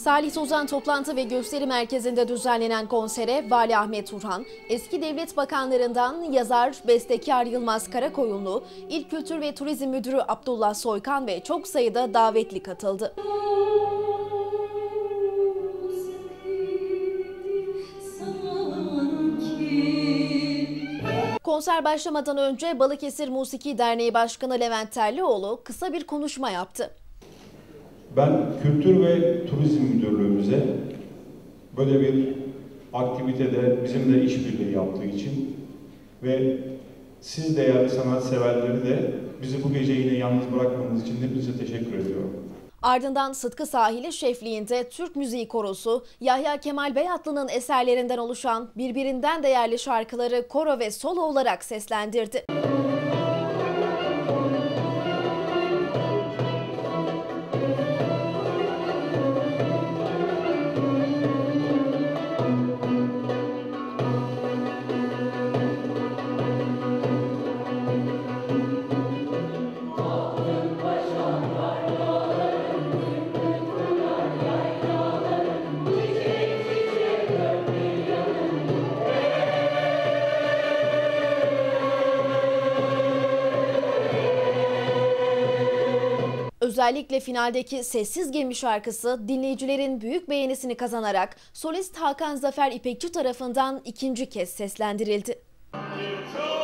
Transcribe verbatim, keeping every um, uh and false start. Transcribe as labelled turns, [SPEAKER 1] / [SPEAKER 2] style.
[SPEAKER 1] Salih Sozan Toplantı ve Gösteri Merkezi'nde düzenlenen konsere Vali Ahmet Turhan, eski devlet bakanlarından yazar, bestekar Yılmaz Karakoyunlu, İl Kültür ve Turizm Müdürü Abdullah Soykan ve çok sayıda davetli katıldı. Konser başlamadan önce Balıkesir Musiki Derneği Başkanı Levent Terlioğlu kısa bir konuşma yaptı.
[SPEAKER 2] Ben Kültür ve Turizm Müdürlüğümüze böyle bir aktivitede bizimle işbirliği yaptığı için ve siz değerli sanatseverleri de bizi bu gece yine yalnız bırakmanız için hepinize teşekkür ediyorum.
[SPEAKER 1] Ardından Sıtkı Sahili şefliğinde Türk Müziği Korosu, Yahya Kemal Beyatlı'nın eserlerinden oluşan birbirinden değerli şarkıları koro ve solo olarak seslendirdi. Özellikle finaldeki Sessiz Gemi şarkısı dinleyicilerin büyük beğenisini kazanarak solist Hakan Zafer İpekçi tarafından ikinci kez seslendirildi.